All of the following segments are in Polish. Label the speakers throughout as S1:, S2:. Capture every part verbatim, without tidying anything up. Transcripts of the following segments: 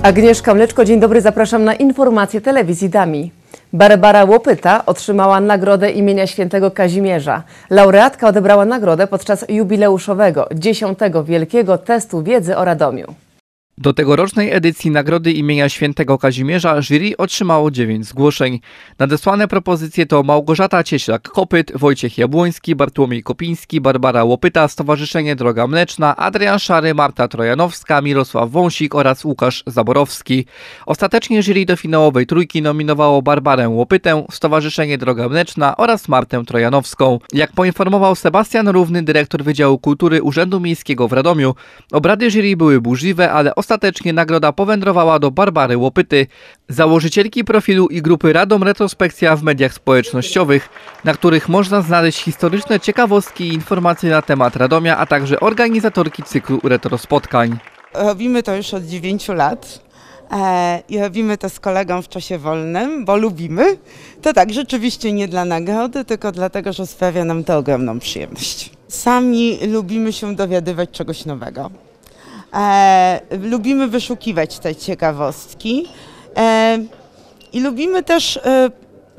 S1: Agnieszka Mleczko, dzień dobry, zapraszam na informacje telewizji Dami. Barbara Łopyta otrzymała nagrodę imienia świętego Kazimierza. Laureatka odebrała nagrodę podczas jubileuszowego, dziesiątego Wielkiego Testu Wiedzy o Radomiu.
S2: Do tegorocznej edycji Nagrody imienia świętego Kazimierza jury otrzymało dziewięć zgłoszeń. Nadesłane propozycje to Małgorzata Cieślak-Kopyt, Wojciech Jabłoński, Bartłomiej Kopiński, Barbara Łopyta, Stowarzyszenie Droga Mleczna, Adrian Szary, Marta Trojanowska, Mirosław Wąsik oraz Łukasz Zaborowski. Ostatecznie jury do finałowej trójki nominowało Barbarę Łopytę, Stowarzyszenie Droga Mleczna oraz Martę Trojanowską. Jak poinformował Sebastian Równy, dyrektor Wydziału Kultury Urzędu Miejskiego w Radomiu, obrady jury były burzliwe, ale ostatecznie nagroda powędrowała do Barbary Łopyty, założycielki profilu i grupy Radom Retrospekcja w mediach społecznościowych, na których można znaleźć historyczne ciekawostki i informacje na temat Radomia, a także organizatorki cyklu retrospotkań.
S3: Robimy to już od dziewięciu lat e, i robimy to z kolegą w czasie wolnym, bo lubimy. To tak, rzeczywiście nie dla nagrody, tylko dlatego, że sprawia nam to ogromną przyjemność. Sami lubimy się dowiadywać czegoś nowego. E, lubimy wyszukiwać te ciekawostki e, i lubimy też e,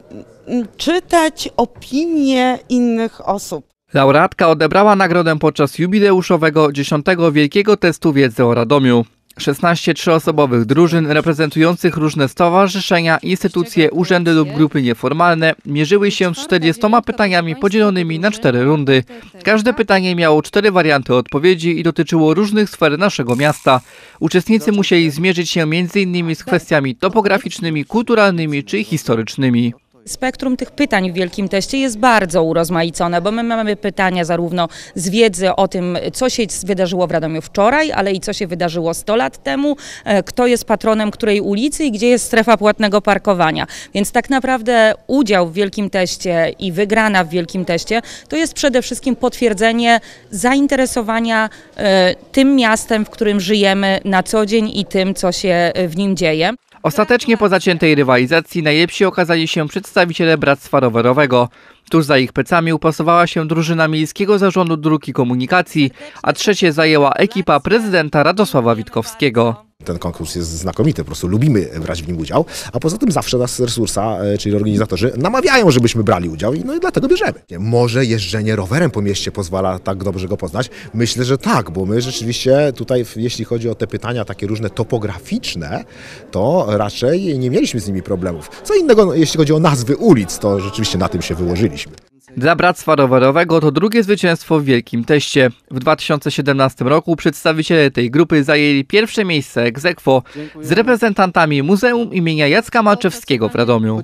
S3: czytać opinie innych osób.
S2: Laureatka odebrała nagrodę podczas jubileuszowego dziesiątego Wielkiego Testu Wiedzy o Radomiu. szesnaście trzyosobowych drużyn reprezentujących różne stowarzyszenia, instytucje, urzędy lub grupy nieformalne mierzyły się z czterdziestoma pytaniami podzielonymi na cztery rundy. Każde pytanie miało cztery warianty odpowiedzi i dotyczyło różnych sfer naszego miasta. Uczestnicy musieli zmierzyć się między innymi z kwestiami topograficznymi, kulturalnymi czy historycznymi.
S4: Spektrum tych pytań w Wielkim Teście jest bardzo urozmaicone, bo my mamy pytania zarówno z wiedzy o tym, co się wydarzyło w Radomiu wczoraj, ale i co się wydarzyło sto lat temu, kto jest patronem której ulicy i gdzie jest strefa płatnego parkowania. Więc tak naprawdę udział w Wielkim Teście i wygrana w Wielkim Teście to jest przede wszystkim potwierdzenie zainteresowania tym miastem, w którym żyjemy na co dzień i tym, co się w nim dzieje.
S2: Ostatecznie po zaciętej rywalizacji najlepsi okazali się przedstawiciele Bractwa Rowerowego. Tuż za ich plecami upasowała się drużyna Miejskiego Zarządu Dróg i Komunikacji, a trzecie zajęła ekipa prezydenta Radosława Witkowskiego.
S5: Ten konkurs jest znakomity, po prostu lubimy brać w nim udział, a poza tym zawsze nas Resursa, czyli organizatorzy, namawiają, żebyśmy brali udział i no i dlatego bierzemy. Może jeżdżenie rowerem po mieście pozwala tak dobrze go poznać? Myślę, że tak, bo my rzeczywiście tutaj, jeśli chodzi o te pytania takie różne topograficzne, to raczej nie mieliśmy z nimi problemów. Co innego, jeśli chodzi o nazwy ulic, to rzeczywiście na tym się wyłożyliśmy.
S2: Dla Bractwa Rowerowego to drugie zwycięstwo w Wielkim Teście. W dwa tysiące siedemnastym roku przedstawiciele tej grupy zajęli pierwsze miejsce ex aequo z reprezentantami Muzeum imienia Jacka Malczewskiego w Radomiu.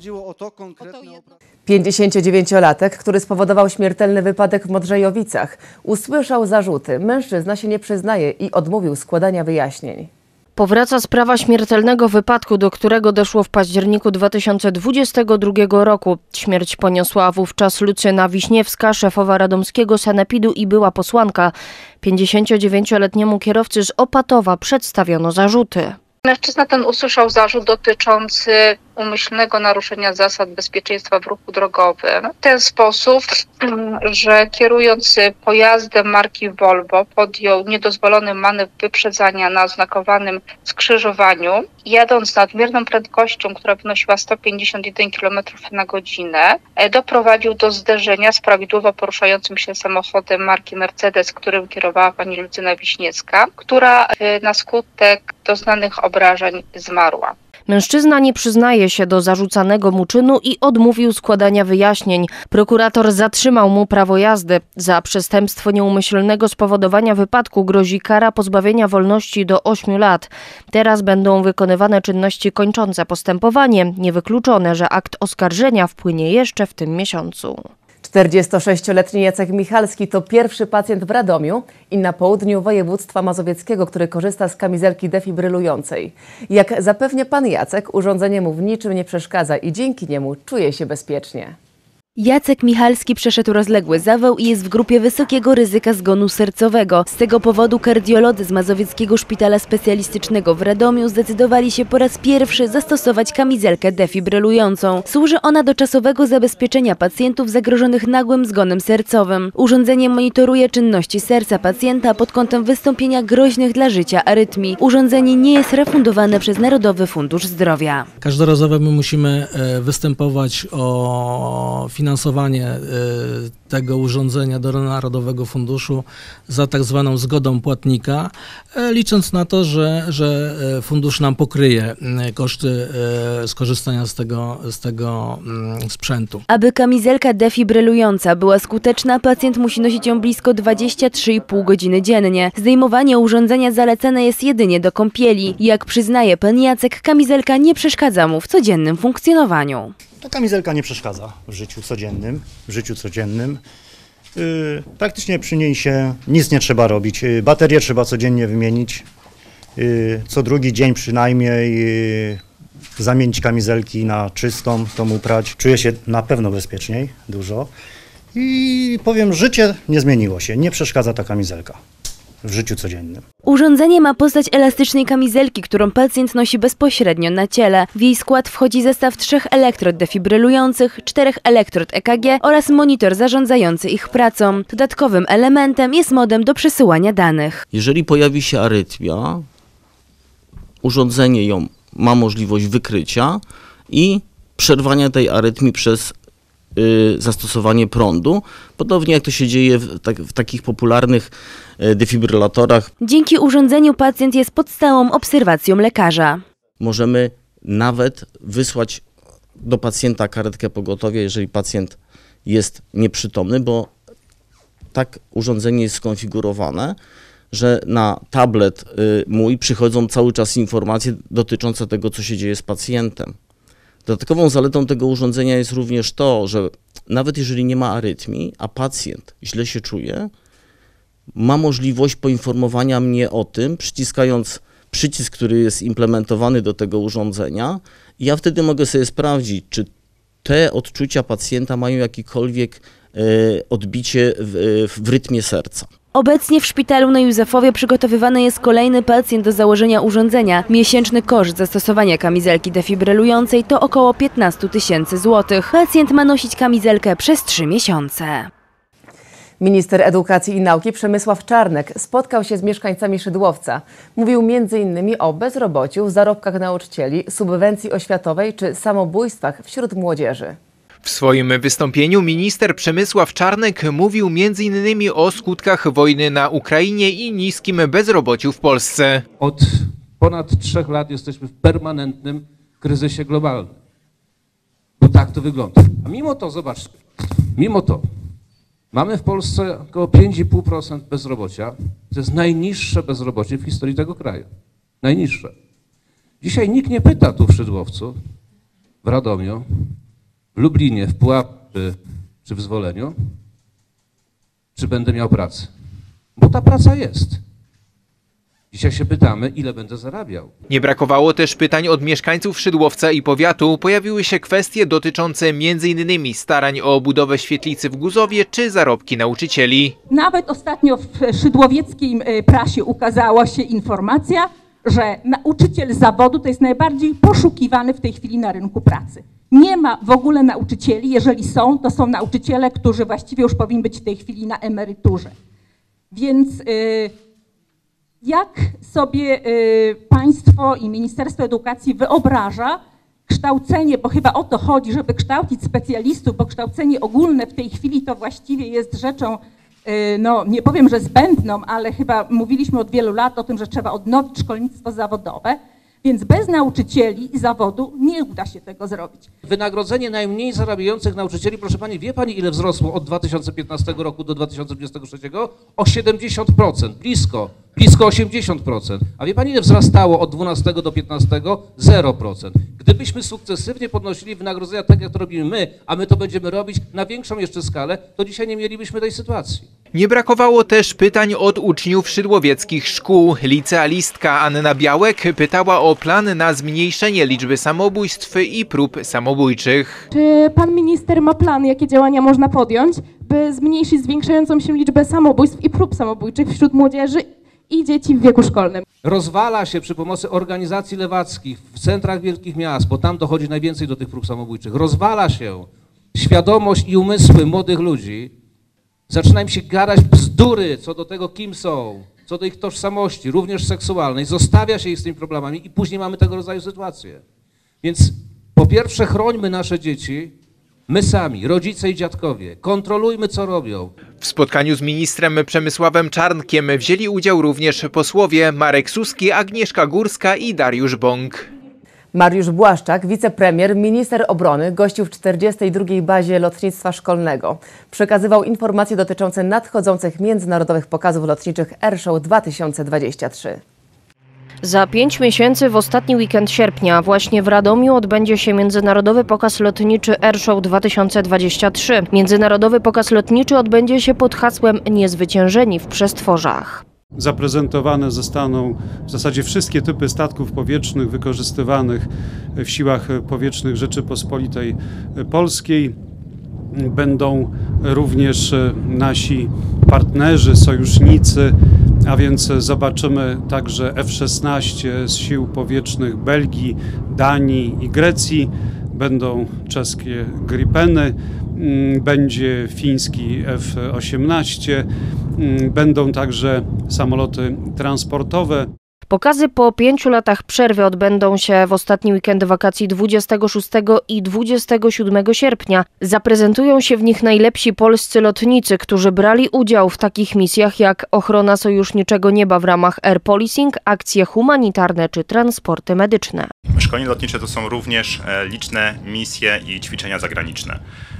S1: pięćdziesięciodziewięciolatek, który spowodował śmiertelny wypadek w Modrzejowicach, usłyszał zarzuty. Mężczyzna się nie przyznaje i odmówił składania wyjaśnień.
S6: Powraca sprawa śmiertelnego wypadku, do którego doszło w październiku dwa tysiące dwudziestego drugiego roku. Śmierć poniosła wówczas Lucyna Wiśniewska, szefowa radomskiego sanepidu i była posłanka. pięćdziesięciodziewięcioletniemu kierowcy z Opatowa przedstawiono zarzuty.
S7: Mężczyzna ten usłyszał zarzut dotyczący umyślnego naruszenia zasad bezpieczeństwa w ruchu drogowym w ten sposób, że kierując pojazdem marki Volvo podjął niedozwolony manewr wyprzedzania na oznakowanym skrzyżowaniu. Jadąc z nadmierną prędkością, która wynosiła sto pięćdziesiąt jeden kilometrów na godzinę, doprowadził do zderzenia z prawidłowo poruszającym się samochodem marki Mercedes, którym kierowała pani Lucyna Wiśniewska, która na skutek doznanych obrażeń zmarła.
S6: Mężczyzna nie przyznaje się do zarzucanego mu czynu i odmówił składania wyjaśnień. Prokurator zatrzymał mu prawo jazdy. Za przestępstwo nieumyślnego spowodowania wypadku grozi kara pozbawienia wolności do ośmiu lat. Teraz będą wykonywane czynności kończące postępowanie. Niewykluczone, że akt oskarżenia wpłynie jeszcze w tym miesiącu.
S1: czterdziestosześcioletni Jacek Michalski to pierwszy pacjent w Radomiu i na południu województwa mazowieckiego, który korzysta z kamizelki defibrylującej. Jak zapewnia pan Jacek, urządzenie mu w niczym nie przeszkadza i dzięki niemu czuje się bezpiecznie.
S8: Jacek Michalski przeszedł rozległy zawał i jest w grupie wysokiego ryzyka zgonu sercowego. Z tego powodu kardiolodzy z Mazowieckiego Szpitala Specjalistycznego w Radomiu zdecydowali się po raz pierwszy zastosować kamizelkę defibrylującą. Służy ona do czasowego zabezpieczenia pacjentów zagrożonych nagłym zgonem sercowym. Urządzenie monitoruje czynności serca pacjenta pod kątem wystąpienia groźnych dla życia arytmii. Urządzenie nie jest refundowane przez Narodowy Fundusz Zdrowia.
S9: Każdorazowo my musimy występować o finansowanie tego urządzenia do Narodowego Funduszu za tak zwaną zgodą płatnika, licząc na to, że, że fundusz nam pokryje koszty skorzystania z tego, z tego sprzętu.
S8: Aby kamizelka defibrylująca była skuteczna, pacjent musi nosić ją blisko dwadzieścia trzy i pół godziny dziennie. Zdejmowanie urządzenia zalecane jest jedynie do kąpieli. Jak przyznaje pan Jacek, kamizelka nie przeszkadza mu w codziennym funkcjonowaniu.
S10: Ta kamizelka nie przeszkadza w życiu codziennym, w życiu codziennym. Yy, praktycznie przy niej się nic nie trzeba robić. Yy, baterię trzeba codziennie wymienić. Yy, co drugi dzień przynajmniej yy, zamienić kamizelki na czystą, tą uprać. Czuję się na pewno bezpieczniej, dużo. I powiem, życie nie zmieniło się, nie przeszkadza ta kamizelka w życiu codziennym.
S8: Urządzenie ma postać elastycznej kamizelki, którą pacjent nosi bezpośrednio na ciele. W jej skład wchodzi zestaw trzech elektrod defibrylujących, czterech elektrod E K G oraz monitor zarządzający ich pracą. Dodatkowym elementem jest modem do przesyłania danych.
S11: Jeżeli pojawi się arytmia, urządzenie ją ma możliwość wykrycia i przerwania tej arytmii przez y, zastosowanie prądu, podobnie jak to się dzieje w, tak, w takich popularnych y, defibrylatorach.
S8: Dzięki urządzeniu pacjent jest pod stałą obserwacją lekarza.
S11: Możemy nawet wysłać do pacjenta karetkę pogotowia, jeżeli pacjent jest nieprzytomny, bo tak urządzenie jest skonfigurowane, że na tablet y, mój przychodzą cały czas informacje dotyczące tego, co się dzieje z pacjentem. Dodatkową zaletą tego urządzenia jest również to, że nawet jeżeli nie ma arytmii, a pacjent źle się czuje, ma możliwość poinformowania mnie o tym, przyciskając przycisk, który jest implementowany do tego urządzenia, i ja wtedy mogę sobie sprawdzić, czy te odczucia pacjenta mają jakiekolwiek y, odbicie w, w rytmie serca.
S8: Obecnie w szpitalu na Józefowie przygotowywany jest kolejny pacjent do założenia urządzenia. Miesięczny koszt zastosowania kamizelki defibrylującej to około piętnaście tysięcy złotych. Pacjent ma nosić kamizelkę przez trzy miesiące.
S1: Minister Edukacji i Nauki Przemysław Czarnek spotkał się z mieszkańcami Szydłowca. Mówił między innymi o bezrobociu, zarobkach nauczycieli, subwencji oświatowej czy samobójstwach wśród młodzieży.
S12: W swoim wystąpieniu minister Przemysław Czarnek mówił między innymi o skutkach wojny na Ukrainie i niskim bezrobociu w Polsce.
S13: Od ponad trzech lat jesteśmy w permanentnym kryzysie globalnym. Bo tak to wygląda. A mimo to, zobaczcie, mimo to mamy w Polsce około pięć i pół procent bezrobocia. To jest najniższe bezrobocie w historii tego kraju. Najniższe. Dzisiaj nikt nie pyta tu w Szydłowcu, w Radomiu, w Lublinie, w Puławach czy w Zwoleniu, czy będę miał pracę. Bo ta praca jest. Dzisiaj się pytamy, ile będę zarabiał.
S12: Nie brakowało też pytań od mieszkańców Szydłowca i powiatu. Pojawiły się kwestie dotyczące między innymi starań o budowę świetlicy w Guzowie czy zarobki nauczycieli.
S14: Nawet ostatnio w szydłowieckiej prasie ukazała się informacja, że nauczyciel zawodu to jest najbardziej poszukiwany w tej chwili na rynku pracy. Nie ma w ogóle nauczycieli, jeżeli są, to są nauczyciele, którzy właściwie już powinni być w tej chwili na emeryturze. Więc yy, jak sobie yy, państwo i Ministerstwo Edukacji wyobraża kształcenie, bo chyba o to chodzi, żeby kształcić specjalistów, bo kształcenie ogólne w tej chwili to właściwie jest rzeczą, yy, no nie powiem, że zbędną, ale chyba mówiliśmy od wielu lat o tym, że trzeba odnowić szkolnictwo zawodowe. Więc bez nauczycieli zawodu nie uda się tego zrobić.
S13: Wynagrodzenie najmniej zarabiających nauczycieli, proszę pani, wie pani, ile wzrosło od dwa tysiące piętnastego roku do dwa tysiące dwudziestego trzeciego? O siedemdziesiąt procent, blisko, blisko osiemdziesiąt procent. A wie pani, ile wzrastało od dwunastego do piętnastego? zero procent. Gdybyśmy sukcesywnie podnosili wynagrodzenia tak, jak to robimy my, a my to będziemy robić na większą jeszcze skalę, to dzisiaj nie mielibyśmy tej sytuacji.
S12: Nie brakowało też pytań od uczniów szydłowieckich szkół. Licealistka Anna Białek pytała o plan na zmniejszenie liczby samobójstw i prób samobójczych.
S15: Czy pan minister ma plan, jakie działania można podjąć, by zmniejszyć zwiększającą się liczbę samobójstw i prób samobójczych wśród młodzieży i dzieci w wieku szkolnym?
S13: Rozwala się przy pomocy organizacji lewackich w centrach wielkich miast, bo tam dochodzi najwięcej do tych prób samobójczych. Rozwala się świadomość i umysły młodych ludzi. Zaczyna im się gadać bzdury co do tego, kim są, co do ich tożsamości, również seksualnej. Zostawia się ich z tymi problemami i później mamy tego rodzaju sytuacje. Więc po pierwsze chrońmy nasze dzieci, my sami, rodzice i dziadkowie, kontrolujmy, co robią.
S12: W spotkaniu z ministrem Przemysławem Czarnkiem wzięli udział również posłowie Marek Suski, Agnieszka Górska i Dariusz Bąk.
S1: Mariusz Błaszczak, wicepremier, minister obrony, gościł w czterdziestej drugiej bazie lotnictwa szkolnego. Przekazywał informacje dotyczące nadchodzących międzynarodowych pokazów lotniczych Airshow dwa tysiące dwadzieścia trzy.
S6: Za pięć miesięcy w ostatni weekend sierpnia właśnie w Radomiu odbędzie się Międzynarodowy Pokaz Lotniczy Airshow dwa tysiące dwadzieścia trzy. Międzynarodowy Pokaz Lotniczy odbędzie się pod hasłem Niezwyciężeni w przestworzach.
S16: Zaprezentowane zostaną w zasadzie wszystkie typy statków powietrznych wykorzystywanych w siłach powietrznych Rzeczypospolitej Polskiej. Będą również nasi partnerzy, sojusznicy, a więc zobaczymy także F szesnaście z sił powietrznych Belgii, Danii i Grecji. Będą czeskie Gripeny, będzie fiński F osiemnaście, będą także samoloty transportowe.
S6: Pokazy po pięciu latach przerwy odbędą się w ostatni weekend wakacji dwudziestego szóstego i dwudziestego siódmego sierpnia. Zaprezentują się w nich najlepsi polscy lotnicy, którzy brali udział w takich misjach jak ochrona sojuszniczego nieba w ramach air policing, akcje humanitarne czy transporty medyczne.
S17: Szkolenie lotnicze to są również liczne misje i ćwiczenia zagraniczne.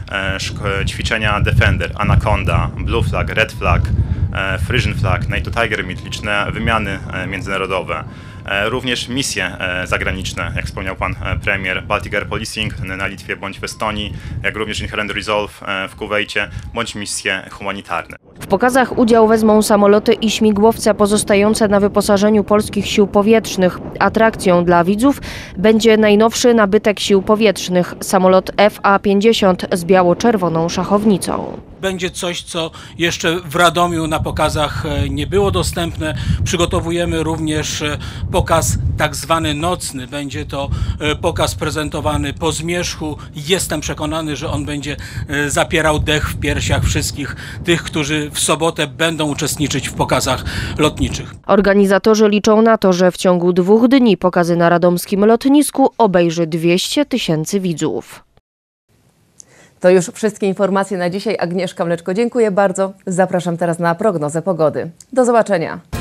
S17: Ćwiczenia Defender, Anaconda, Blue Flag, Red Flag, Frisian Flag, NATO Tiger Meet, liczne wymiany międzynarodowe, również misje zagraniczne, jak wspomniał pan premier, Baltic Air Policing na Litwie bądź w Estonii, jak również Inherent Resolve w Kuwejcie, bądź misje humanitarne.
S6: W pokazach udział wezmą samoloty i śmigłowce pozostające na wyposażeniu polskich sił powietrznych. Atrakcją dla widzów będzie najnowszy nabytek sił powietrznych, samolot F A pięćdziesiąt z biało-czerwoną szachownicą.
S18: Będzie coś, co jeszcze w Radomiu na pokazach nie było dostępne. Przygotowujemy również pokaz tak zwany nocny. Będzie to pokaz prezentowany po zmierzchu. Jestem przekonany, że on będzie zapierał dech w piersiach wszystkich tych, którzy w sobotę będą uczestniczyć w pokazach lotniczych.
S6: Organizatorzy liczą na to, że w ciągu dwóch dni pokazy na radomskim lotnisku obejrzy dwieście tysięcy widzów.
S1: To już wszystkie informacje na dzisiaj. Agnieszka Mleczko, dziękuję bardzo. Zapraszam teraz na prognozę pogody. Do zobaczenia.